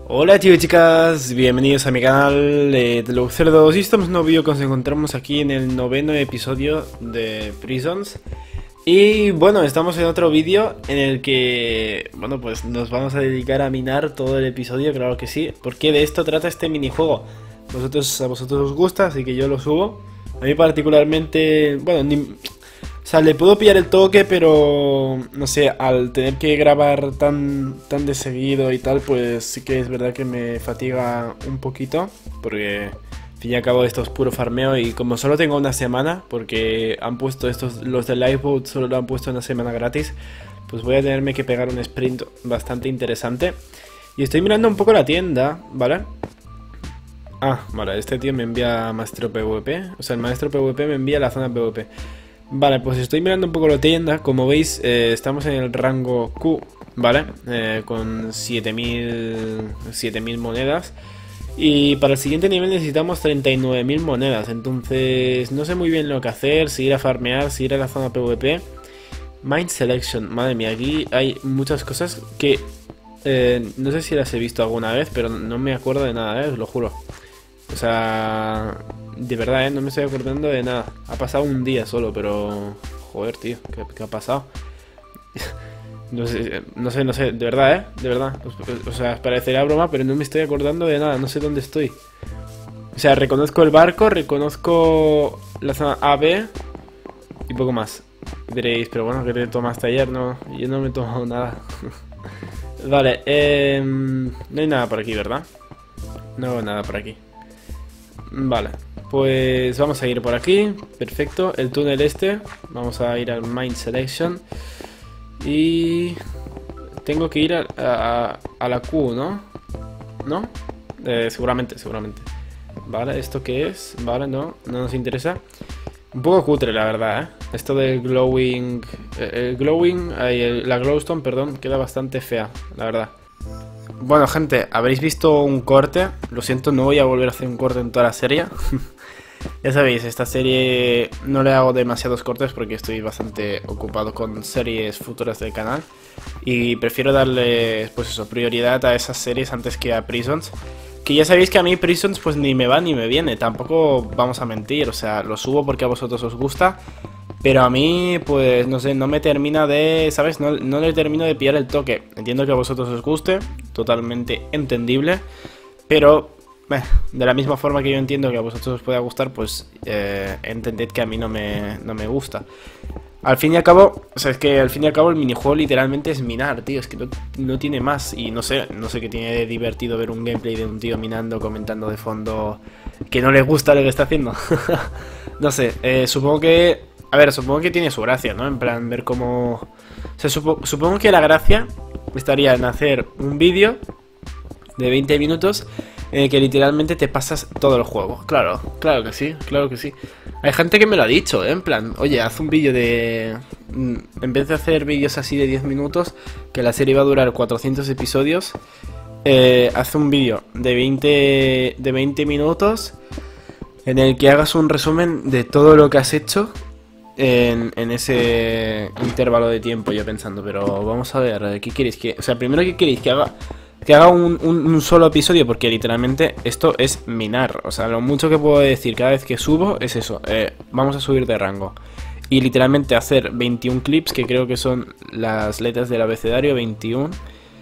Hola chicos y chicas, bienvenidos a mi canal de Log02 y estamos en un nuevo vídeo que nos encontramos aquí en el noveno episodio de Prisons. Y bueno, estamos en otro vídeo en el que, bueno, pues nos vamos a dedicar a minar todo el episodio, claro que sí, porque de esto trata este minijuego. A vosotros os gusta, así que yo lo subo. A mí particularmente, bueno, o sea, le puedo pillar el toque, pero no sé, al tener que grabar tan de seguido y tal, pues sí que es verdad que me fatiga un poquito, porque al fin y al cabo esto es puro farmeo y como solo tengo una semana, porque han puesto estos, los de Lifeboat solo lo han puesto una semana gratis, pues voy a tenerme que pegar un sprint bastante interesante. Y estoy mirando un poco la tienda, ¿vale? Ah, vale, este tío me envía maestro PvP, o sea, el maestro PvP me envía la zona PvP. Vale, pues estoy mirando un poco la tienda. Como veis, estamos en el rango Q, ¿vale? Con 7000 monedas. Y para el siguiente nivel necesitamos 39.000 monedas. Entonces, no sé muy bien lo que hacer. Si ir a farmear, si ir a la zona PvP. Mind Selection, madre mía, aquí hay muchas cosas que no sé si las he visto alguna vez, pero no me acuerdo de nada, os lo juro. O sea, de verdad, no me estoy acordando de nada. Ha pasado un día solo, pero... Joder, tío, ¿qué ha pasado? No sé, de verdad, de verdad. O sea, parecerá broma, pero no me estoy acordando de nada, no sé dónde estoy. O sea, reconozco el barco, reconozco la zona AB y poco más. Diréis, pero bueno, ¿qué te tomaste ayer? No, yo no me he tomado nada. Vale, no hay nada por aquí, ¿verdad? No veo nada por aquí. Vale, pues vamos a ir por aquí. Perfecto, el túnel este. Vamos a ir al Mind Selection. Y... tengo que ir a la Q, ¿no? ¿No? Seguramente. Vale, ¿esto qué es? Vale, no nos interesa. Un poco cutre, la verdad, ¿eh? Esto del glowing... la glowstone, perdón, queda bastante fea, la verdad. Bueno, gente, habréis visto un corte. Lo siento, no voy a volver a hacer un corte en toda la serie. Ya sabéis, esta serie no le hago demasiados cortes porque estoy bastante ocupado con series futuras del canal. Y prefiero darle, pues eso, prioridad a esas series antes que a Prisons. Que ya sabéis que a mí Prisons pues ni me va ni me viene. Tampoco vamos a mentir, o sea, lo subo porque a vosotros os gusta. Pero a mí, pues, no sé, no me termina de, ¿sabes? No le termino de pillar el toque. Entiendo que a vosotros os guste, totalmente entendible. Pero, de la misma forma que yo entiendo que a vosotros os pueda gustar, pues, entended que a mí no me gusta. Al fin y al cabo, o sea, es que al fin y al cabo el minijuego literalmente es minar, tío. Es que no tiene más. Y no sé qué tiene de divertido ver un gameplay de un tío minando, comentando de fondo que no le gusta lo que está haciendo. No sé, supongo que... A ver, supongo que tiene su gracia, ¿no? En plan, ver cómo... O sea, supongo que la gracia estaría en hacer un vídeo de 20 minutos en el que literalmente te pasas todo el juego. Claro que sí, claro que sí. Hay gente que me lo ha dicho, ¿eh? En plan, oye, haz un vídeo de... En vez de hacer vídeos así de 10 minutos, que la serie va a durar 400 episodios, haz un vídeo de 20 minutos en el que hagas un resumen de todo lo que has hecho en ese intervalo de tiempo. Yo pensando, pero vamos a ver, ¿qué queréis que...? O sea, primero, ¿qué queréis que haga? Que haga un solo episodio, porque literalmente esto es minar. O sea, lo mucho que puedo decir cada vez que subo es eso, vamos a subir de rango. Y literalmente hacer 21 clips, que creo que son las letras del abecedario, 21.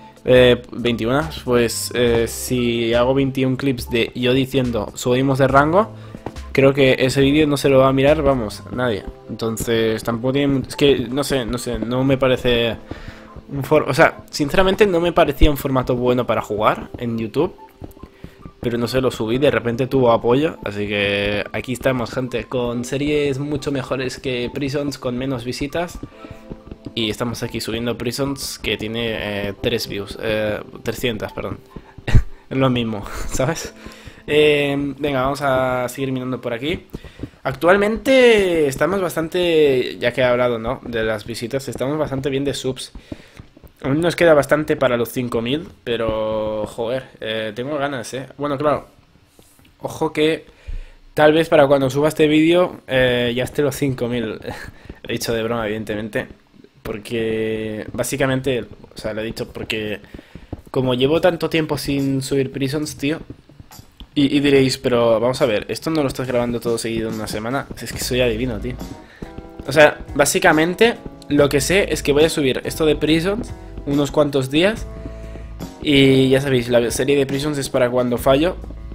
21, pues si hago 21 clips de yo diciendo subimos de rango, creo que ese vídeo no se lo va a mirar, vamos, nadie. Entonces tampoco tiene... Es que no sé, no me parece... O sea, sinceramente no me parecía un formato bueno para jugar en YouTube. Pero no sé, lo subí, de repente tuvo apoyo. Así que aquí estamos, gente, con series mucho mejores que Prisons, con menos visitas. Y estamos aquí subiendo Prisons, que tiene 3 views, 300, perdón. Es lo mismo, ¿sabes? Venga, vamos a seguir mirando por aquí. Actualmente estamos bastante, ya que he hablado, ¿no?, de las visitas, estamos bastante bien de subs. Aún nos queda bastante para los 5000, pero joder, tengo ganas, Bueno, claro, ojo que tal vez para cuando suba este vídeo ya esté los 5000. He dicho de broma, evidentemente, porque básicamente, o sea, lo he dicho porque como llevo tanto tiempo sin subir Prisons, tío. Y diréis, pero vamos a ver, ¿esto no lo estás grabando todo seguido en una semana? Es que soy adivino, tío. O sea, básicamente lo que sé es que voy a subir esto de Prisons unos cuantos días. Y ya sabéis, la serie de Prisons es para cuando fallo.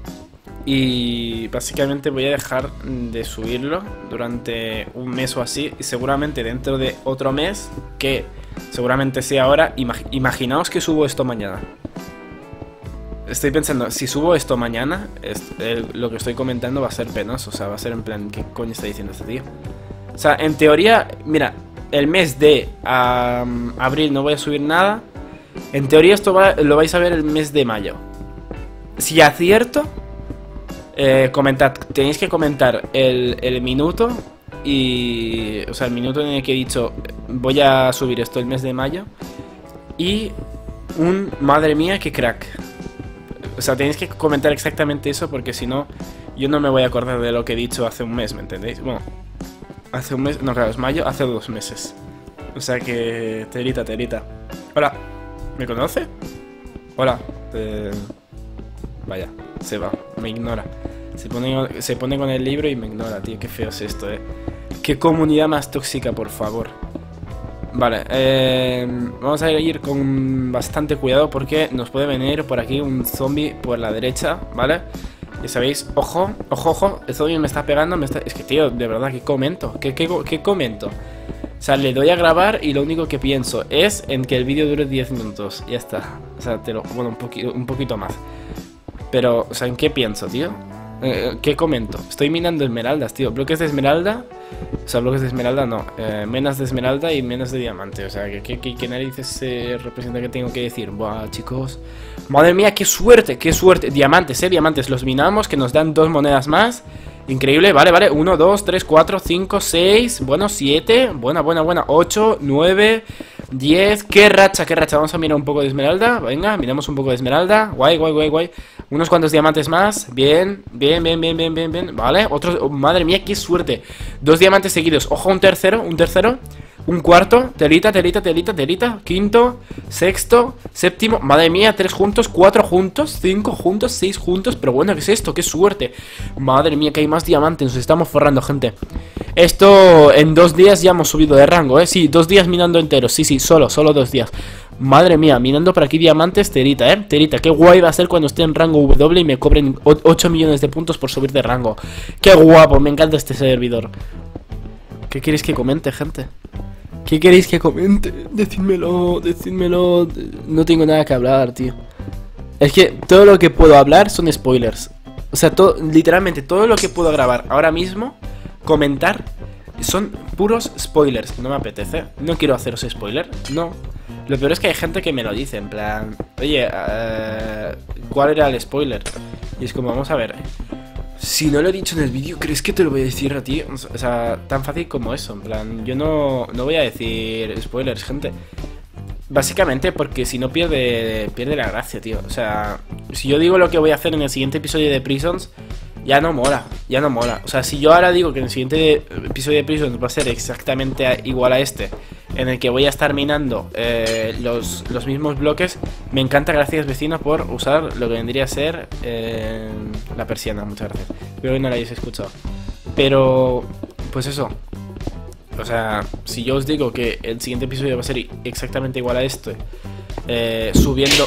Y básicamente voy a dejar de subirlo durante un mes o así. Y seguramente dentro de otro mes, que seguramente sea ahora, imaginaos que subo esto mañana. Estoy pensando, si subo esto mañana, lo que estoy comentando va a ser penoso. O sea, va a ser en plan, ¿qué coño está diciendo este tío? O sea, en teoría, mira, el mes de abril no voy a subir nada. En teoría esto lo vais a ver el mes de mayo. Si acierto, comentad, tenéis que comentar el minuto. Y, o sea, el minuto en el que he dicho voy a subir esto el mes de mayo. Y madre mía, qué crack. O sea, tenéis que comentar exactamente eso, porque si no, yo no me voy a acordar de lo que he dicho hace un mes, ¿me entendéis? Bueno, hace un mes, no, claro, es mayo, hace 2 meses. O sea que, telita. Hola, ¿me conoce? Hola. Vaya, se va, me ignora. Se pone con el libro y me ignora, tío, qué feo es esto, Qué comunidad más tóxica, por favor. Vale, vamos a ir con bastante cuidado porque nos puede venir por aquí un zombie por la derecha, ¿vale? Ya sabéis, ojo, el zombie me está pegando, Es que, tío, de verdad, ¿qué comento? ¿Qué comento? O sea, le doy a grabar y lo único que pienso es en que el vídeo dure 10 minutos. Ya está. O sea, bueno, un poquito más. Pero, o sea, ¿en qué pienso, tío? ¿Qué comento? Estoy minando esmeraldas, tío. Bloques de esmeralda. O sea, bloques de esmeralda no. Menas de esmeralda y menas de diamante. O sea, ¿qué narices representa que tengo que decir? Buah, chicos. Madre mía, qué suerte, qué suerte. Diamantes, diamantes. Los minamos, que nos dan 2 monedas más. Increíble, vale. 1, 2, 3, 4, 5, 6. Bueno, 7. Buena. 8, 9, 10. Qué racha. Vamos a mirar un poco de esmeralda. Venga, miramos un poco de esmeralda. Guay. Unos cuantos diamantes más. Bien. Vale, otros. Oh, madre mía, qué suerte. 2 diamantes seguidos. Ojo, un tercero. Un cuarto, telita, quinto, sexto, séptimo, madre mía, 3 juntos, 4 juntos, 5 juntos, 6 juntos, pero bueno, ¿qué es esto? ¡Qué suerte! Madre mía, que hay más diamantes, nos estamos forrando, gente. Esto, en 2 días ya hemos subido de rango, ¿eh? Sí, 2 días minando enteros, sí, solo 2 días. Madre mía, minando por aquí diamantes, telita, telita, qué guay va a ser cuando esté en rango W y me cobren 8 millones de puntos por subir de rango. ¡Qué guapo! Me encanta este servidor. ¿Qué queréis que comente, gente? ¿Qué queréis que comente? Decídmelo. No tengo nada que hablar, tío. Es que todo lo que puedo hablar son spoilers. O sea, literalmente todo lo que puedo grabar ahora mismo, comentar, son puros spoilers. No me apetece. No quiero haceros spoiler. No. Lo peor es que hay gente que me lo dice, en plan, oye, ¿cuál era el spoiler? Y es como, vamos a ver. Si no lo he dicho en el vídeo, ¿crees que te lo voy a decir a ti? O sea, tan fácil como eso. En plan, yo no voy a decir spoilers, gente. Básicamente porque si no pierde la gracia, tío. O sea, si yo digo lo que voy a hacer en el siguiente episodio de Prisons, ya no mola. O sea, si yo ahora digo que en el siguiente episodio de Prisons va a ser exactamente igual a este, en el que voy a estar minando los mismos bloques, me encanta, gracias vecino por usar lo que vendría a ser la persiana, muchas gracias. Espero que no la hayáis escuchado. Pero, pues eso. O sea, si yo os digo que el siguiente episodio va a ser exactamente igual a este, subiendo...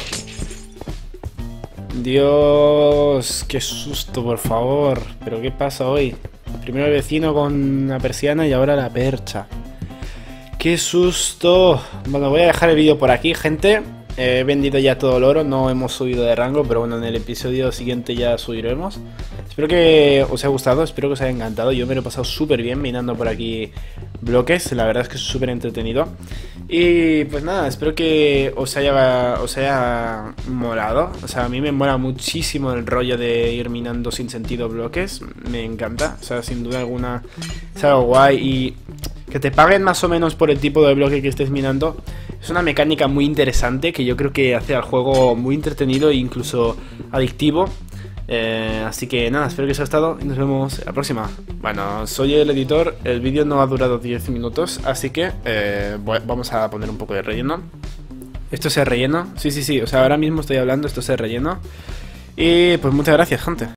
Dios, qué susto, por favor. ¿Pero qué pasa hoy? Primero el vecino con la persiana y ahora la percha. ¡Qué susto! Bueno, voy a dejar el vídeo por aquí, gente. He vendido ya todo el oro, no hemos subido de rango, pero bueno, en el episodio siguiente ya subiremos. Espero que os haya gustado, espero que os haya encantado. Yo me lo he pasado súper bien minando por aquí bloques, la verdad es que es súper entretenido. Y pues nada, espero que os haya molado. O sea, a mí me mola muchísimo el rollo de ir minando sin sentido bloques, me encanta. O sea, sin duda alguna es algo guay. Y que te paguen más o menos por el tipo de bloque que estés minando es una mecánica muy interesante que yo creo que hace al juego muy entretenido e incluso adictivo. Así que nada, espero que os haya gustado y nos vemos la próxima. Bueno, soy el editor, el vídeo no ha durado 10 minutos, así que vamos a poner un poco de relleno. Esto se relleno. Sí, o sea, ahora mismo estoy hablando, esto se relleno. Y pues muchas gracias, gente.